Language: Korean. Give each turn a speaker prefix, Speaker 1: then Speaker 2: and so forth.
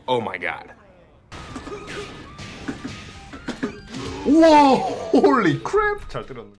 Speaker 1: Oh my god.
Speaker 2: 우와, 홀리 크랩. 잘 때렸네.